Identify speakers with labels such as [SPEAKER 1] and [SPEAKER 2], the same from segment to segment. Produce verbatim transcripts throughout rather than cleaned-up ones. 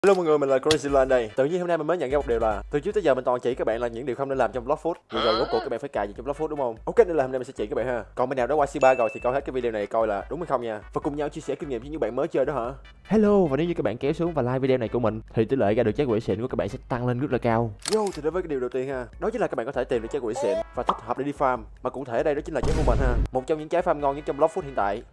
[SPEAKER 1] Hello mọi người, mình là Crazy Lan đây. Tự nhiên hôm nay mình mới nhận ra một điều là từ trước tới giờ mình toàn chỉ các bạn là những điều không nên làm trong vlog food. Vì rồi rốt cuộc các bạn phải cài gì trong vlog food đúng không? Ok, nên là hôm nay mình sẽ chỉ các bạn ha. Còn bên nào đã qua C ba rồi thì coi hết cái video này coi là đúng hay không nha. Và cùng nhau chia sẻ kinh nghiệm với những bạn mới chơi đó hả? Hello, và nếu như các bạn kéo xuống và like video này của mình thì tỷ lệ ra được trái quỷ xịn của các bạn sẽ tăng lên rất là cao. Yo, thì đến với cái điều đầu tiên ha, đó chính là các bạn có thể tìm được trái quỷ xịn và thích hợp để đi farm. Mà cụ thể ở đây đó chính là trái human ha. Một trong những trái farm ngon nhất trong vlog food hiện tại.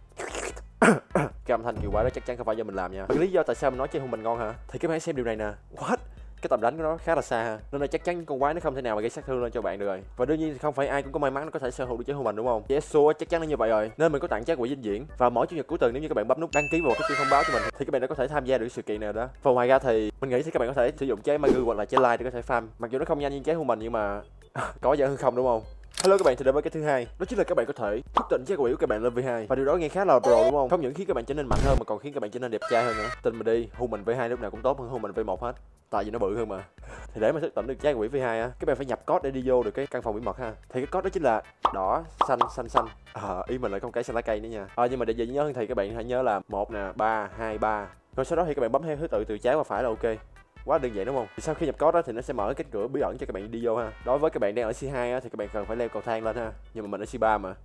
[SPEAKER 1] Cái âm thanh kiều quái đó chắc chắn không phải do mình làm nha. Và cái lý do tại sao mình nói chơi hung mình ngon hả? Thì các bạn hãy xem điều này nè. What? Cái tầm đánh của nó khá là xa ha, nên là chắc chắn con quái nó không thể nào mà gây sát thương lên cho bạn được rồi. Và đương nhiên thì không phải ai cũng có may mắn nó có thể sở hữu được trái hung mình đúng không? Yasuo chắc chắn là như vậy rồi, nên mình có tặng trái quỷ dinh dưỡng. Và mỗi chủ nhật cuối tuần nếu như các bạn bấm nút đăng ký vào cái chuông thông báo cho mình thì các bạn đã có thể tham gia được sự kiện nào đó. Và ngoài ra thì mình nghĩ thì các bạn có thể sử dụng trái Magu hoặc là trái Light để có thể farm. Mặc dù nó không nhanh như trái hung mình nhưng mà có dễ hơn không đúng không? Hello các bạn, thì đến với cái thứ hai, đó chính là các bạn có thể thức tỉnh trái quỷ của các bạn lên V hai. Và điều đó nghe khá là pro đúng không? Không những khiến các bạn trở nên mạnh hơn mà còn khiến các bạn trở nên đẹp trai hơn nữa. Tin mình đi, hung mình V hai lúc nào cũng tốt hơn hung mình V một hết. Tại vì nó bự hơn mà. Thì để mà thức tỉnh được trái quỷ V hai á, các bạn phải nhập code để đi vô được cái căn phòng bí mật ha. Thì cái code đó chính là đỏ, xanh, xanh, xanh. À, ý mình lại không cái xanh lá cây nữa nha. À, nhưng mà để dễ nhớ hơn thì các bạn hãy nhớ là một nè, ba, hai, ba. Rồi sau đó thì các bạn bấm theo thứ tự từ trái qua phải là ok. Quá đơn giản đúng không? Thì sau khi nhập code đó thì nó sẽ mở cái cửa bí ẩn cho các bạn đi vô ha. Đối với các bạn đang ở C hai á, thì các bạn cần phải leo cầu thang lên ha. Nhưng mà mình ở C ba mà.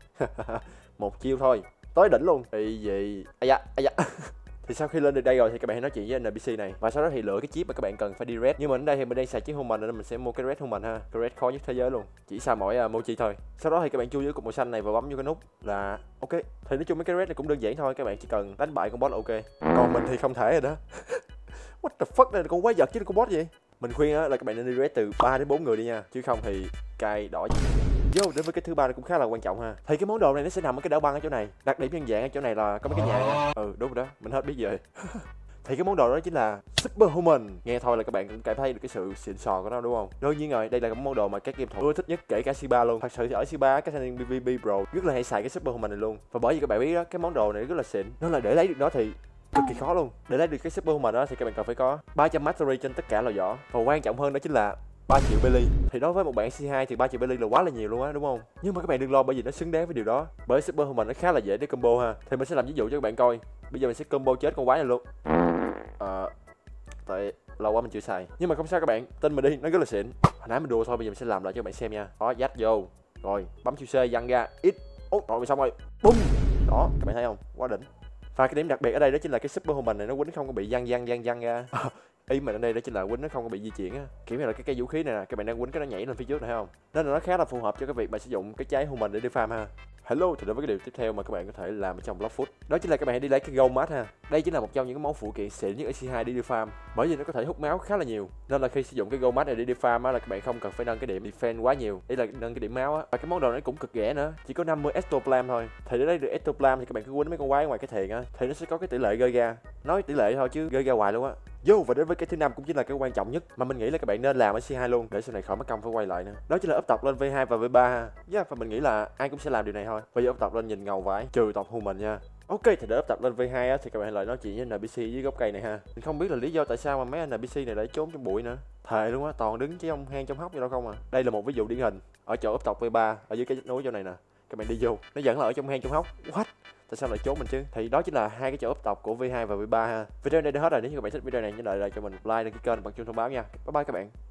[SPEAKER 1] Một chiêu thôi, tới đỉnh luôn. Thì gì? Ây da, ây da. Thì sau khi lên được đây rồi thì các bạn hãy nói chuyện với en pê xê này và sau đó thì lựa cái chip mà các bạn cần phải đi red. Nhưng mà ở đây thì mình đang xài chiếc human nên mình sẽ mua cái red human ha. Cái red khó nhất thế giới luôn, chỉ xa mỗi uh, mochi thôi. Sau đó thì các bạn chui dưới cục màu xanh này và bấm vô cái nút là ok. Thì nói chung mấy cái red này cũng đơn giản thôi, các bạn chỉ cần đánh bại con boss là ok. Còn mình thì không thể rồi đó. What the fuck, đây là con quái vật chứ là con boss gì? Mình khuyên á là các bạn nên đi red từ ba đến bốn người đi nha, chứ không thì cay đỏ. Vô đến với cái thứ ba này cũng khá là quan trọng ha. Thì cái món đồ này nó sẽ nằm ở cái đảo băng ở chỗ này. Đặc điểm nhân dạng ở chỗ này là có mấy cái nhà nha. Ừ đúng rồi đó, mình hết biết rồi. Thì cái món đồ đó chính là Superhuman. Nghe thôi là các bạn cũng cảm thấy được cái sự xịn sò của nó đúng không? Đương nhiên rồi, đây là cái món đồ mà các game thủ ưa thích nhất kể cả C ba luôn. Thật sự thì ở C ba các thanh niên pê vê pê Pro rất là hay xài cái Superhuman này luôn. Và bởi vì các bạn biết đó, cái món đồ này rất là xịn. Nó là để lấy được nó thì cực kỳ khó luôn. Để lấy được cái Superhuman đó thì các bạn cần phải có ba trăm mastery trên tất cả lò võ. Và quan trọng hơn đó chính là ba triệu belly. Thì đối với một bạn C hai thì ba triệu belly là quá là nhiều luôn á đúng không? Nhưng mà các bạn đừng lo bởi vì nó xứng đáng với điều đó. Bởi Superhuman nó khá là dễ để combo ha. Thì mình sẽ làm ví dụ cho các bạn coi. Bây giờ mình sẽ combo chết con quái này luôn. Ờ tại lâu quá mình chưa xài. Nhưng mà không sao các bạn, tin mình đi, nó rất là xịn. Hồi nãy mình đùa thôi, bây giờ mình sẽ làm lại cho các bạn xem nha. Đó, dắt vô. Rồi, bấm chữ C văng ra. Ít. Út, rồi xong rồi. Bum. Đó, các bạn thấy không? Quá đỉnh. Và cái điểm đặc biệt ở đây đó chính là cái Superhuman này nó quýnh không có bị văng văng văng văng ra. Ý mình ở đây đó chính là quýnh nó không có bị di chuyển á, kiểu như là cái cây vũ khí này nè, các bạn đang quýnh cái nó nhảy lên phía trước này thấy không? Nên là nó khá là phù hợp cho cái việc mà sử dụng cái trái human để đi farm ha. Hello, thì đối với cái điều tiếp theo mà các bạn có thể làm ở trong vlog food, đó chính là các bạn hãy đi lấy cái gold mat ha. Đây chính là một trong những cái món phụ kiện xịn nhất ở C hai để đi farm, bởi vì nó có thể hút máu khá là nhiều. Nên là khi sử dụng cái gold mat này để đi farm á là các bạn không cần phải nâng cái điểm defense quá nhiều, ý là nâng cái điểm máu á. Và cái món đồ này cũng cực rẻ nữa, chỉ có năm mươi ectoplasm thôi. Thì để lấy được ectoplasm thì các bạn cứ quýnh mấy con quái ngoài cái thiền á, thì nó sẽ có cái tỷ lệ rơi ra. Nói tỷ lệ thôi chứ rơi ra hoài luôn á. Vô và đến với cái thứ năm cũng chính là cái quan trọng nhất mà mình nghĩ là các bạn nên làm ở C hai luôn để sau này khỏi mất công phải quay lại nữa. Đó chính là up tộc lên V hai và V ba ha. Yeah, và mình nghĩ là ai cũng sẽ làm điều này thôi. Bây giờ up tộc lên nhìn ngầu vãi, trừ tộc human nha. Ok, thì để up tộc lên V hai á thì các bạn hãy lại nói chuyện với en pê xê dưới gốc cây này ha. Mình không biết là lý do tại sao mà mấy en pê xê này lại trốn trong bụi nữa. Thề luôn á, toàn đứng chứ trong hang trong hốc gì đâu không à. Đây là một ví dụ điển hình ở chỗ up tộc V ba ở dưới cái vách núi chỗ này nè. Các bạn đi vô, nó vẫn là ở trong hang trong hốc. What? Tại sao lại trốn mình chứ? Thì đó chính là hai cái chỗ up tộc của V hai và V ba ha. Video này đã hết rồi, nếu như các bạn thích video này nhớ lại lại cho mình like đăng ký kênh bằng chuông thông báo nha. Bye bye các bạn.